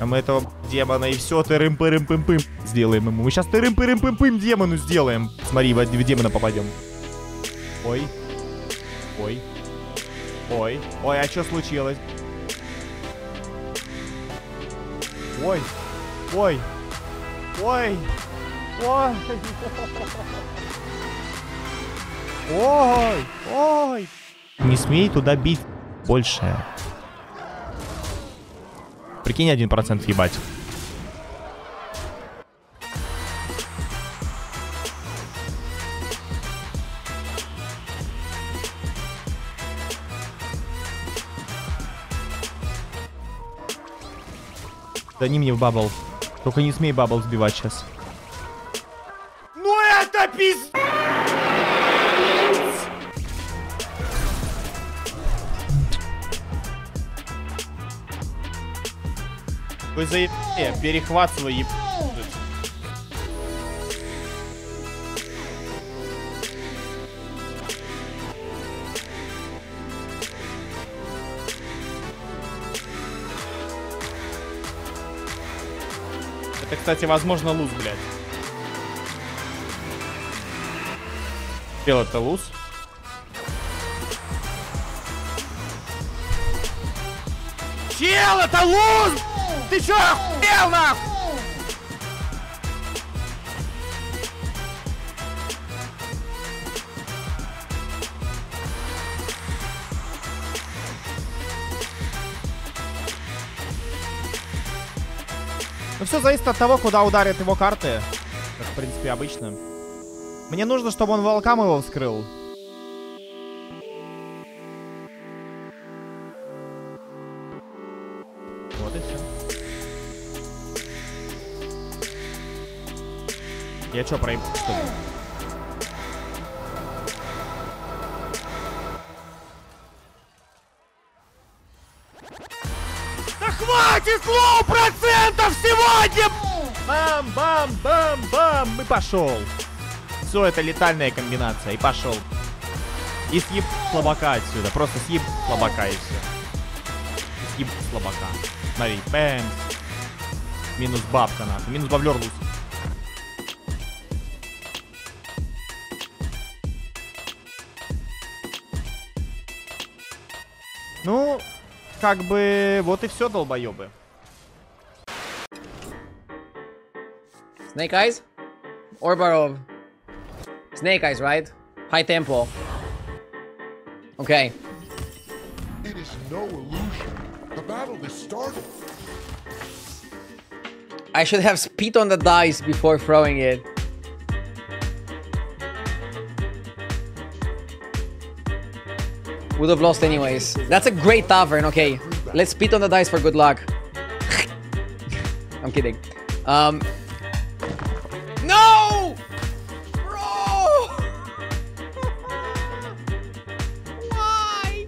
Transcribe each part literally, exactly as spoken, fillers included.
А мы этого демона и все, тырым-пырым-пым-пым сделаем ему. Мы сейчас тырым-пырым-пым-пым демону сделаем. Смотри, в демона попадем. Ой. Ой. Ой. Ой, а что случилось? Ой. Ой. Ой. Ой. Ой. Ой. Не смей туда бить больше. Прикинь, один процент ебать. Да не мне в бабл. Только не смей бабл сбивать сейчас. Ну это пиздец! Вы заебали, перехват свой еб... Это, кстати, возможно, луз, блядь. Чел, это луз. Чел, это луз! Ты чё, охуел, нахуй? Ну все зависит от того, куда ударят его карты. Как, в принципе, обычно. Мне нужно, чтобы он волкам его вскрыл. Вот и все. Я чё, проеб... что ли? Да хватит лоу процентов сегодня! Бам-бам-бам-бам! И пошел. Все, это летальная комбинация. И пошел. И съеб слабака отсюда. Просто съеб слабака и все. Съеб слабака. Смотри, бэм. Минус бабка нахуй. Минус баблер луз. Ну, как бы, вот и все, долбоебы. Snake Eyes? Or Barov? Snake Eyes, right? High tempo. Okay. It is no illusion. The battle is started. I should have spit on the dice before throwing it. Would have lost anyways. That's a great tavern. Okay, let's spit on the dice for good luck. I'm kidding. Um. No! Bro! Why?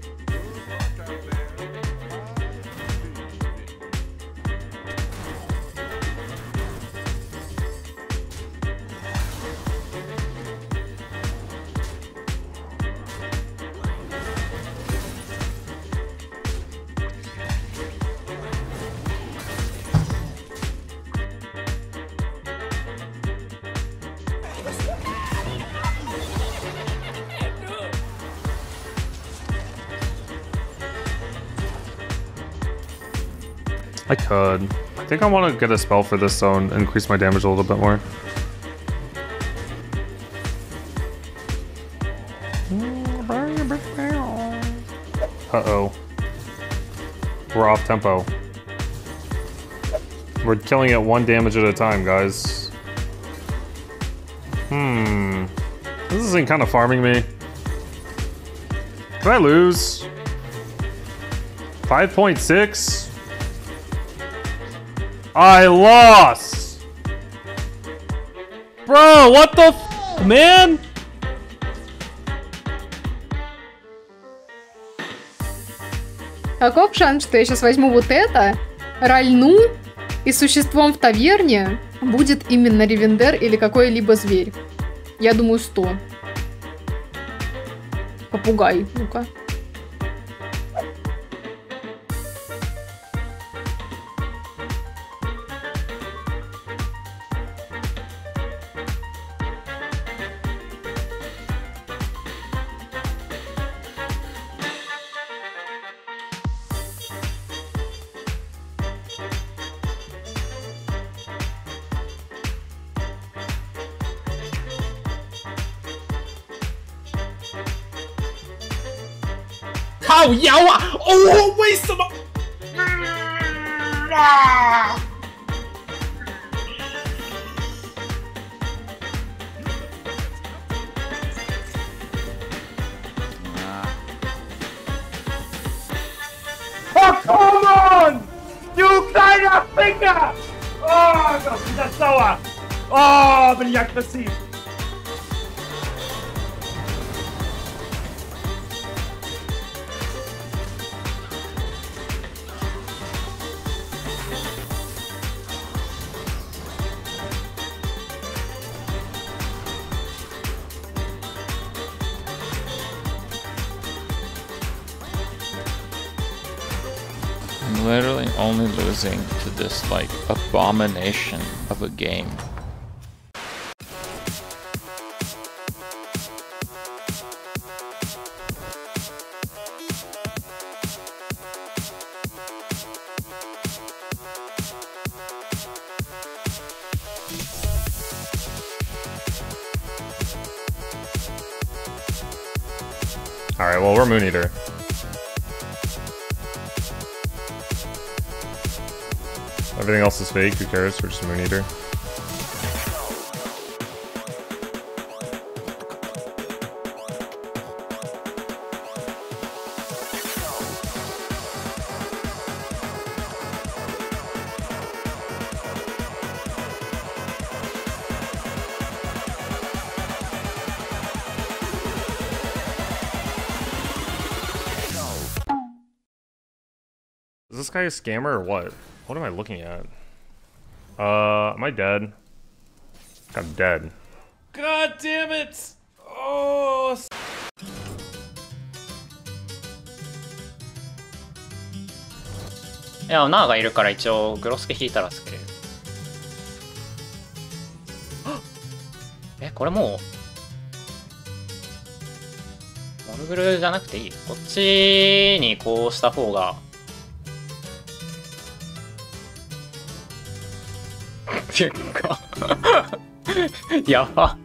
I could. I think I want to get a spell for this zone, increase my damage a little bit more. Uh-oh. We're off tempo. We're killing it one damage at a time, guys. Hmm. This isn't kind of farming me. Can I lose? five point six? I lost! Bro, what the f, man? Каков шанс, что я сейчас возьму вот это, рольну, и существом в таверне будет именно Ревендер или какой-либо зверь? Я думаю, сто. Попугай, ну-ка. 靠腰啊！哦，为什么？啊！ Oh, come on! You kleiner Finger! Oh, Gott, bin das sauer! Oh, bin ich aggressiv! I'm literally only losing to this, like, abomination of a game. Alright, well, we're Moon Eater. Everything else is fake, who cares? We're just Moon Eater. Is this guy a scammer or what? What am I looking at? Uh, am I dead? I'm dead. God damn it! Oh. いや、ナーがいるから一応グロスケ引いたらスケ。え、これもうモルグルじゃなくていい？こっちにこうした方が。結果やば。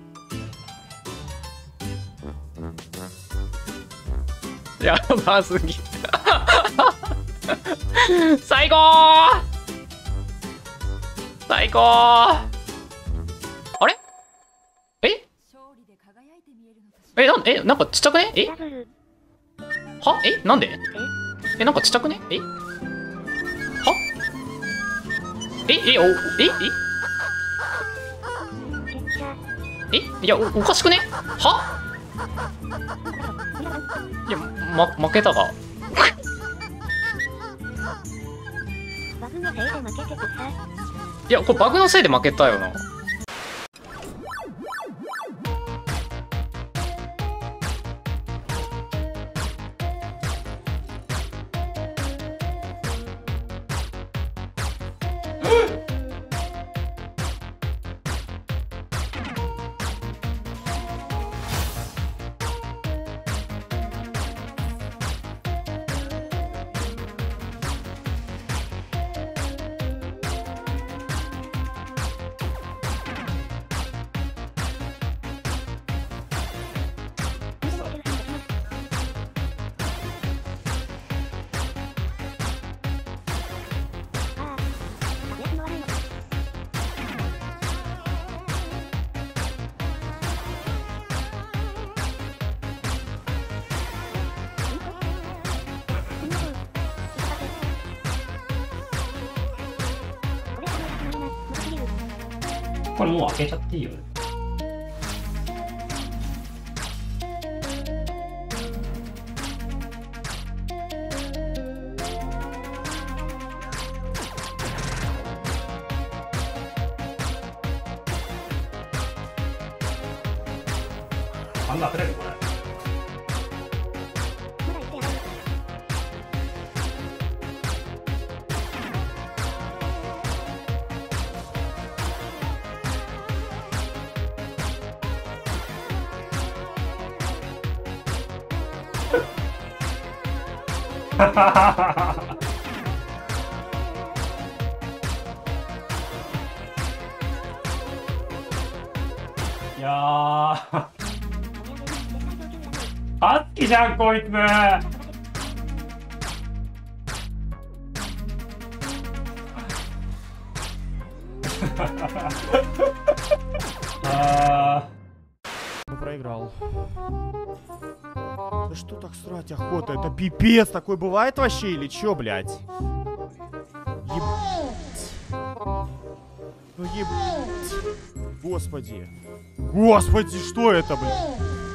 やばすぎ。最高最高。あれええなんえなんかちっちゃくねえはえなんでえなんかちっちゃくねえはええおえええいや お, おかしくねはいや、ま、負けたかいやこれバグのせいで負けたよなこれもう開けちゃっていいよ。あんな当てれるこれ。いやー、ハスキじゃんこいつ。 Да что так срать охота? Это пипец такой бывает вообще или чё, блядь? Ебать. Ну ебать. Господи. Господи, что это, блядь?